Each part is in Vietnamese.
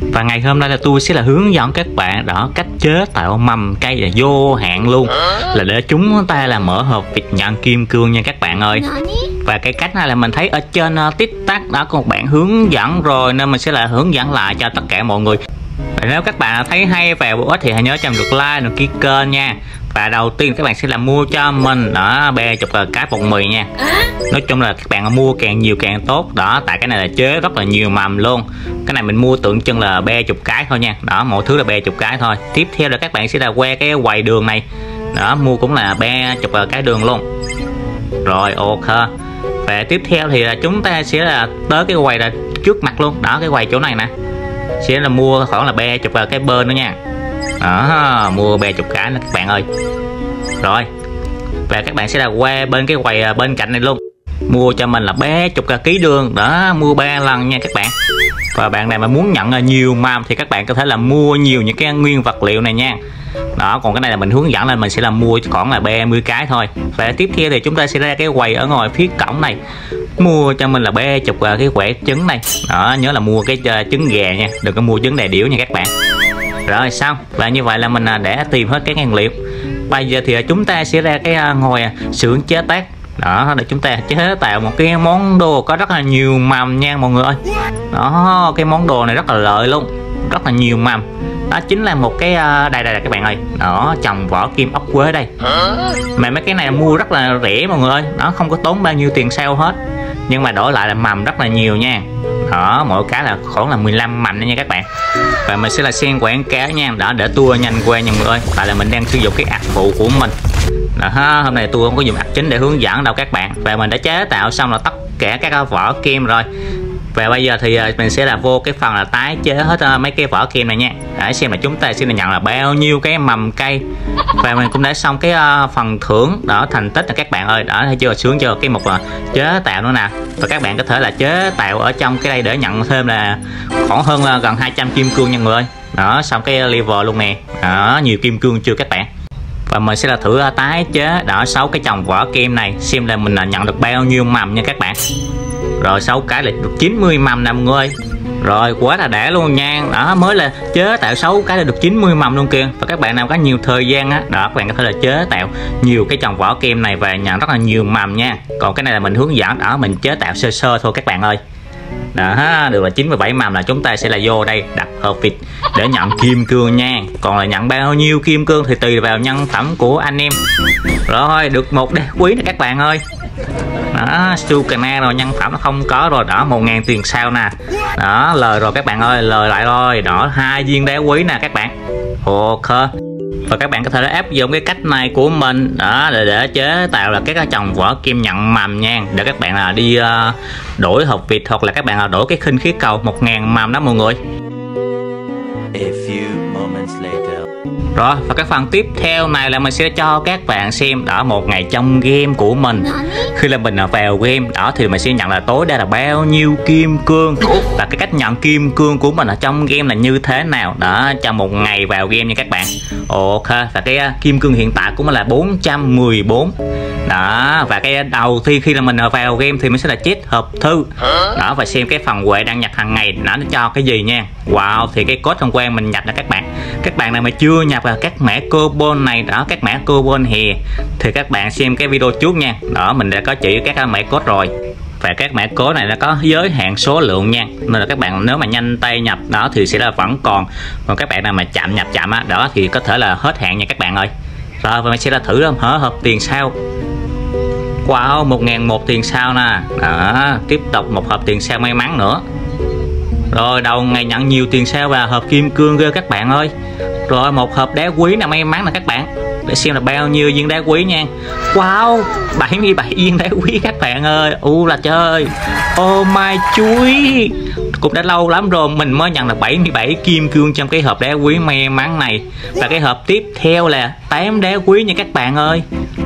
Và ngày hôm nay là tôi sẽ là hướng dẫn các bạn đó cách chế tạo mầm cây là vô hạn luôn, là để chúng ta là mở hộp việc nhận kim cương nha các bạn ơi. Và cái cách này là mình thấy ở trên TikTok đã có một bạn hướng dẫn rồi, nên mình sẽ là hướng dẫn lại cho tất cả mọi người. Và nếu các bạn thấy hay và bổ ích thì hãy nhớ cho mình lượt like, đăng ký kênh nha. Và đầu tiên các bạn sẽ là mua cho mình đó 30 cái bột mì nha. Nói chung là các bạn mua càng nhiều càng tốt đó, tại cái này là chế rất là nhiều mầm luôn. Cái này mình mua tượng trưng là 30 cái thôi nha. Đó, mỗi thứ là 30 cái thôi. Tiếp theo là các bạn sẽ là que cái quầy đường này. Đó, mua cũng là 30 cái đường luôn. Rồi ok. Và tiếp theo thì là chúng ta sẽ là tới cái quầy là trước mặt luôn. Đó, cái quầy chỗ này nè. Sẽ là mua khoảng là 30 cái bên nữa nha. Đó, mua 30 cái nữa các bạn ơi. Rồi. Và các bạn sẽ là qua bên cái quầy bên cạnh này luôn. Mua cho mình là 30 kg đường. Đó, mua 3 lần nha các bạn. Và bạn này mà muốn nhận nhiều mầm thì các bạn có thể là mua nhiều những cái nguyên vật liệu này nha. Đó, còn cái này là mình hướng dẫn là mình sẽ là mua khoảng là 30 cái thôi. Và tiếp theo thì chúng ta sẽ ra cái quầy ở ngoài phía cổng này. Mua cho mình là 30 cái quẻ trứng này. Đó, nhớ là mua cái trứng gà nha, đừng có mua trứng đà điểu nha các bạn. Rồi xong. Và như vậy là mình đã tìm hết cái nguyên liệu. Bây giờ thì chúng ta sẽ ra cái ngồi xưởng chế tác. Đó, để chúng ta chế tạo một cái món đồ có rất là nhiều mầm nha mọi người ơi. Đó, cái món đồ này rất là lợi luôn, rất là nhiều mầm. Đó chính là một cái đây các bạn ơi. Đó, trồng vỏ kim ốc quế đây. Mà mấy cái này mua rất là rẻ mọi người ơi. Nó không có tốn bao nhiêu tiền sale hết, nhưng mà đổi lại là mầm rất là nhiều nha. Đó, mỗi cái là khoảng là 15 mầm nha các bạn. Và mình sẽ là xem quảng cáo nha. Đó, để tua nhanh qua nha mọi người ơi. Tại là mình đang sử dụng cái app phụ của mình. Đó, hôm nay tôi không có dùng app chính để hướng dẫn đâu các bạn. Và mình đã chế tạo xong là tất cả các vỏ kim rồi. Và bây giờ thì mình sẽ là vô cái phần là tái chế hết mấy cái vỏ kim này nha, để xem là chúng ta sẽ nhận là bao nhiêu cái mầm cây. Và mình cũng đã xong cái phần thưởng đó, thành tích là các bạn ơi. Đó, thấy chưa, sướng chưa, cái mục là chế tạo nữa nè. Và các bạn có thể là chế tạo ở trong cái đây để nhận thêm là khoảng hơn là gần 200 kim cương nha mọi người ơi. Đó, xong cái level luôn nè. Đó, nhiều kim cương chưa các bạn. Và mình sẽ là thử tái chế đó 6 cái chồng vỏ kim này, xem là mình nhận được bao nhiêu mầm nha các bạn. Rồi 6 cái là được 90 mầm nè mọi người ơi. Rồi quá là đã luôn nha. Đó, mới là chế tạo 6 cái là được 90 mầm luôn kìa. Và các bạn nào có nhiều thời gian á, đó các bạn có thể là chế tạo nhiều cái chồng vỏ kim này và nhận rất là nhiều mầm nha. Còn cái này là mình hướng dẫn, đó mình chế tạo sơ sơ thôi các bạn ơi. Đó, được là 97 mầm là chúng ta sẽ là vô đây đặt hộp vịt để nhận kim cương nha. Còn là nhận bao nhiêu kim cương thì tùy vào nhân phẩm của anh em. Rồi, được một đá quý nè các bạn ơi. Đó, Sukana rồi, nhân phẩm nó không có rồi. Đó, 1000 tiền sao nè. Đó, lời rồi các bạn ơi, lời lại rồi. Đó, 2 viên đá quý nè các bạn. Ok. Và các bạn có thể áp dụng cái cách này của mình đó để chế tạo là các chồng vỏ kim nhận mầm nha, để các bạn là đi đổi hộp vịt, hoặc là các bạn là đổi cái khinh khí cầu 1000 mầm đó mọi người. A few moments later. Rồi, và cái phần tiếp theo này là mình sẽ cho các bạn xem đó một ngày trong game của mình. Khi là mình vào game đó thì mình sẽ nhận là tối đa là bao nhiêu kim cương, và cái cách nhận kim cương của mình ở trong game là như thế nào đó trong một ngày vào game nha các bạn. Ok, và cái kim cương hiện tại của mình là 414. Đó, và cái đầu tiên khi là mình vào game thì mình sẽ là chết hộp thư đó, và xem cái phần quệ đăng nhập hàng ngày nó cho cái gì nha. Wow, thì cái code thông quan mình nhập là các bạn nào mà chưa nhập vào các mã coupon này đó, các mã coupon hè, thì các bạn xem cái video trước nha. Đó, mình đã có chỉ các mã code rồi. Và các mã code này nó có giới hạn số lượng nha, nên là các bạn nếu mà nhanh tay nhập đó thì sẽ là vẫn còn các bạn nào mà chậm nhập chậm á đó thì có thể là hết hạn nha các bạn ơi. Rồi, và mình sẽ là thử hở hộp tiền sao. Wow, 1001 tiền sao nè. Đó, tiếp tục một hộp tiền sao may mắn nữa. Rồi, đầu ngày nhận nhiều tiền sao và hộp kim cương ghê các bạn ơi. Rồi, một hộp đá quý là may mắn nè các bạn. Để xem là bao nhiêu viên đá quý nha. Wow, 77 viên đá quý các bạn ơi. Là trời. Oh my chuối. Cũng đã lâu lắm rồi mình mới nhận là 77 kim cương trong cái hộp đá quý may mắn này. Và cái hộp tiếp theo là 8 đá quý nha các bạn ơi.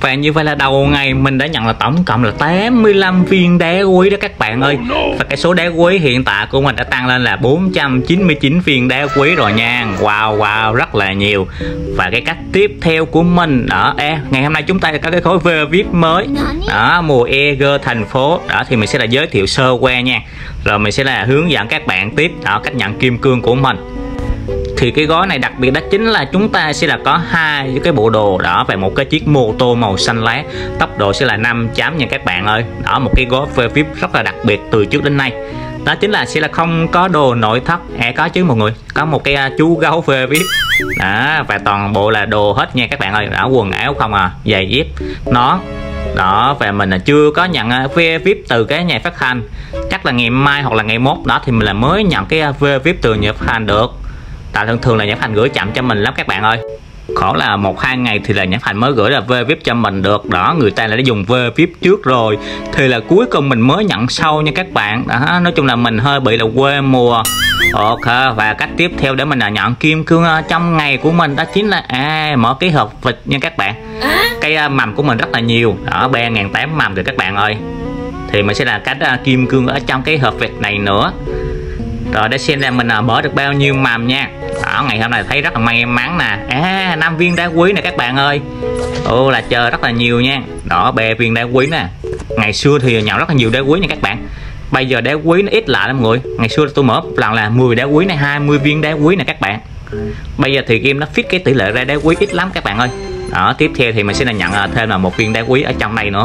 Và như vậy là đầu ngày mình đã nhận là tổng cộng là 85 viên đá quý đó các bạn ơi. Và cái số đá quý hiện tại của mình đã tăng lên là 499 viên đá quý rồi nha. Wow, rất là nhiều. Và cái cách tiếp theo của mình đó, ngày hôm nay chúng ta có cái khối VIP mới đó, mùa EG thành phố đó, thì mình sẽ là giới thiệu sơ qua nha. Rồi mình sẽ là hướng dẫn các bạn tiếp đó, cách nhận kim cương của mình. Thì cái gói này đặc biệt đó chính là chúng ta sẽ là có hai cái bộ đồ đó và một cái chiếc mô tô màu xanh lá, tốc độ sẽ là 5 chấm nha các bạn ơi. Đó, một cái gói VIP rất là đặc biệt từ trước đến nay. Đó chính là sẽ là không có đồ nội thất, có chứ mọi người, có một cái chú gấu VIP đó, và toàn bộ là đồ hết nha các bạn ơi. Đó, quần áo không giày dép, nón đó. Và mình là chưa có nhận VIP từ cái nhà phát hành, chắc là ngày mai hoặc là ngày mốt đó thì mình là mới nhận cái VIP từ nhà phát hành được. Tại thường là nhà phát hành gửi chậm cho mình lắm các bạn ơi, khoảng là 1-2 ngày thì là nhà phát hành mới gửi là VIP cho mình được đó. Người ta đã dùng VIP trước rồi thì là cuối cùng mình mới nhận sau nha các bạn đó. Nói chung là mình hơi bị là quê mùa. Ok, và cách tiếp theo để mình là nhận kim cương trong ngày của mình đó chính là mở cái hộp vịt nha các bạn. Cái mầm của mình rất là nhiều đó, 3.800 mầm rồi các bạn ơi. Thì mình sẽ là cách kim cương ở trong cái hộp vịt này nữa. Rồi để xem là mình mở được bao nhiêu mầm nha. Đó, ngày hôm nay thấy rất là may mắn nè. 5 viên đá quý nè các bạn ơi. Là chờ rất là nhiều nha. Đó, 3 viên đá quý nè. Ngày xưa thì nhận rất là nhiều đá quý nha các bạn. Bây giờ đá quý nó ít lại lắm mọi người. Ngày xưa tôi mở một lần là 10 đá quý này, 20 viên đá quý nè các bạn. Bây giờ thì game nó fit cái tỷ lệ ra đá quý ít lắm các bạn ơi. Đó, tiếp theo thì mình sẽ là nhận thêm là một viên đá quý ở trong đây nữa.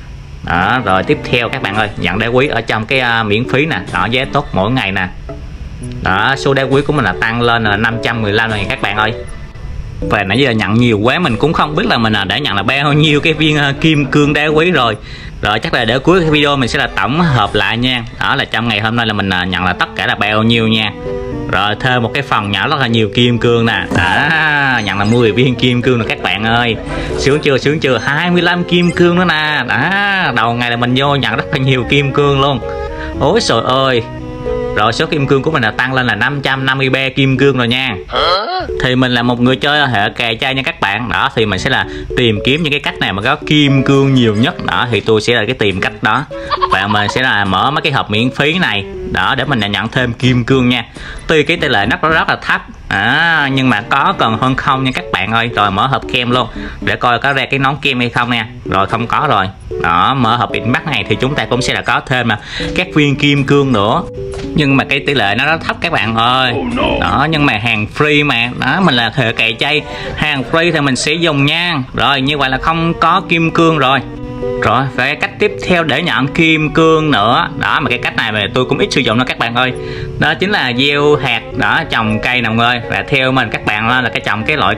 Đó, rồi tiếp theo các bạn ơi, nhận đá quý ở trong cái miễn phí nè. Đó, giá tốt mỗi ngày nè. Đó, số đá quý của mình là tăng lên là 515 rồi các bạn ơi. Và nãy giờ nhận nhiều quá mình cũng không biết là mình đã nhận là bao nhiêu cái viên kim cương đá quý rồi. Rồi chắc là để cuối cái video mình sẽ là tổng hợp lại nha. Đó là trong ngày hôm nay là mình nhận là tất cả là bao nhiêu nha. Rồi thêm một cái phần nhỏ rất là nhiều kim cương nè. Đó, nhận là 10 viên kim cương rồi các bạn ơi. Sướng chưa 25 kim cương nữa nè. Đó, đầu ngày là mình vô nhận rất là nhiều kim cương luôn. Ôi trời ơi. Rồi số kim cương của mình là tăng lên là 553 kim cương rồi nha. Thì mình là một người chơi hệ kè chay nha các bạn. Đó thì mình sẽ là tìm kiếm những cái cách này mà có kim cương nhiều nhất. Đó thì tôi sẽ là cái tìm cách đó. Và mình sẽ là mở mấy cái hộp miễn phí này. Đó để mình nhận thêm kim cương nha. Tuy cái tỷ lệ nó rất là thấp nhưng mà có cần hơn không nha các bạn ơi. Rồi mở hộp kem luôn để coi có ra cái nón kem hay không nha. Rồi không có rồi. Đó, mở hộp bịt mắt này thì chúng ta cũng sẽ là có thêm các viên kim cương nữa. Nhưng mà cái tỷ lệ nó rất thấp các bạn ơi. Đó, nhưng mà hàng free mà. Đó, mình là hệ kệ chay, hàng free thì mình sẽ dùng nha. Rồi như vậy là không có kim cương rồi. Rồi và cái cách tiếp theo để nhận kim cương nữa. Đó mà cái cách này mà tôi cũng ít sử dụng đó các bạn ơi. Đó chính là gieo hạt, đó trồng cây nào mọi người. Và theo mình các bạn là cái trồng cái loại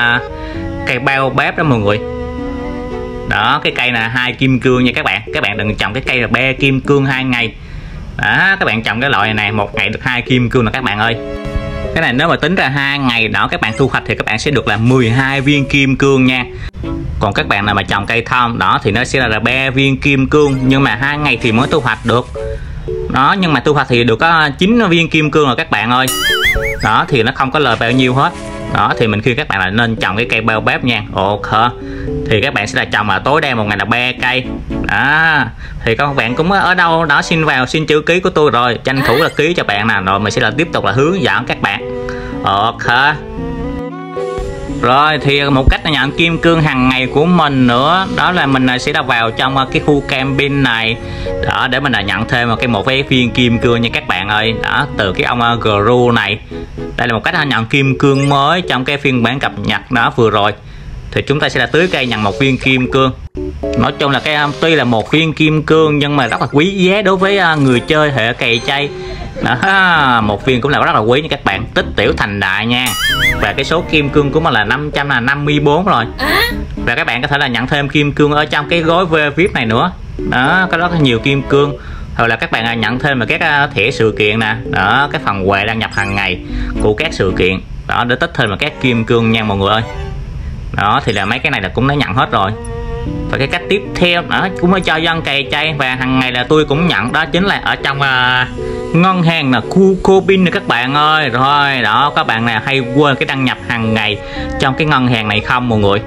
cây bao bếp đó mọi người. Đó cái cây là 2 kim cương nha các bạn. Các bạn đừng trồng cái cây là 3 kim cương 2 ngày. Đó các bạn trồng cái loại này một ngày được 2 kim cương là các bạn ơi. Cái này nếu mà tính ra 2 ngày đó các bạn thu hoạch thì các bạn sẽ được là 12 viên kim cương nha. Còn các bạn nào mà trồng cây thông đó thì nó sẽ là 3 viên kim cương, nhưng mà 2 ngày thì mới thu hoạch được. Đó nhưng mà thu hoạch thì được có 9 viên kim cương rồi các bạn ơi. Đó thì nó không có lời bao nhiêu hết. Đó thì mình khuyên các bạn là nên trồng cái cây bao bếp nha. Ok. Thì các bạn sẽ là trồng tối đa một ngày là 3 cây. Đó. Thì các bạn cũng ở đâu đó xin chữ ký của tôi rồi, tranh thủ là ký cho bạn nè, rồi mình sẽ là tiếp tục là hướng dẫn các bạn. Ok. Rồi thì một cách là nhận kim cương hàng ngày của mình nữa, đó là mình sẽ là vào trong cái khu camping này đó để mình là nhận thêm một cái viên kim cương nha các bạn ơi. Đó từ cái ông Gru này. Đây là một cách nhận kim cương mới trong cái phiên bản cập nhật đó vừa rồi. Thì chúng ta sẽ là tưới cây nhận một viên kim cương. Nói chung là cái tuy là một viên kim cương nhưng mà rất là quý giá đối với người chơi hệ cày chay. Đó, một viên cũng là rất là quý nha các bạn, tích tiểu thành đại nha. Và cái số kim cương của mình là 554 rồi. Và các bạn có thể là nhận thêm kim cương ở trong cái gói VIP này nữa. Đó, có rất là nhiều kim cương. Hoặc là các bạn nhận thêm vào các thẻ sự kiện nè. Đó, cái phần quà đăng nhập hàng ngày của các sự kiện. Đó, để tích thêm vào các kim cương nha mọi người ơi. Đó, thì là mấy cái này là cũng đã nhận hết rồi. Và cái cách tiếp theo đó cũng mới cho dân cày chay và hàng ngày là tôi cũng nhận, đó chính là ở trong ngân hàng là Kukobin nè các bạn ơi. Rồi đó các bạn nào hay quên cái đăng nhập hàng ngày trong cái ngân hàng này không mọi người?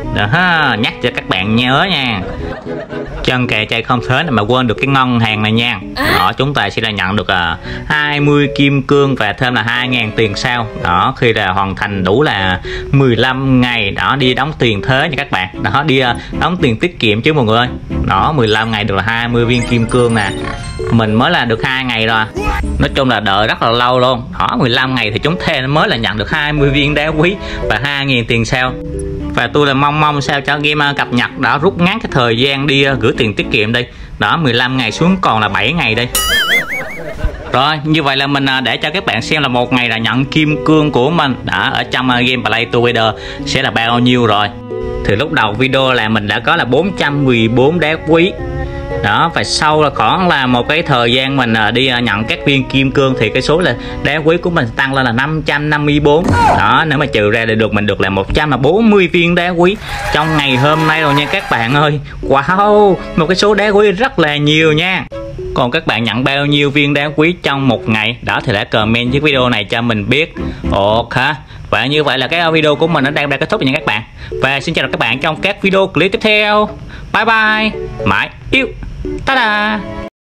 Đó, nhắc cho các bạn nhớ nha. Chân kè chay không thế mà quên được cái ngân hàng này nha. Đó, chúng ta sẽ là nhận được 20 kim cương và thêm là 2.000 tiền sao. Đó, khi là hoàn thành đủ là 15 ngày đó đi đóng tiền thuế nha các bạn. Đó, đi đóng tiền tiết kiệm chứ mọi người ơi. Đó, 15 ngày được là 20 viên kim cương nè. Mình mới là được 2 ngày rồi. Nói chung là đợi rất là lâu luôn. Đó, 15 ngày thì chúng ta mới là nhận được 20 viên đá quý và 2.000 tiền sao. Và tôi là mong sao cho game cập nhật đã rút ngắn cái thời gian đi gửi tiền tiết kiệm đây. Đó, 15 ngày xuống còn là 7 ngày đây. Rồi, như vậy là mình để cho các bạn xem là một ngày là nhận kim cương của mình đã ở trong game Play Together sẽ là bao nhiêu rồi. Thì lúc đầu video là mình đã có là 414 đá quý. Đó, và sau là khoảng là một cái thời gian mình đi nhận các viên kim cương thì cái số là đá quý của mình tăng lên là 554. Đó, nếu mà trừ ra để được mình được là 140 viên đá quý trong ngày hôm nay rồi nha các bạn ơi. Wow, một cái số đá quý rất là nhiều nha. Còn các bạn nhận bao nhiêu viên đá quý trong một ngày đó thì đã comment với video này cho mình biết. Ok, và như vậy là cái video của mình nó đang kết thúc nha các bạn. Và xin chào các bạn trong các video clip tiếp theo. Bye bye, mãi yêu, ta-da.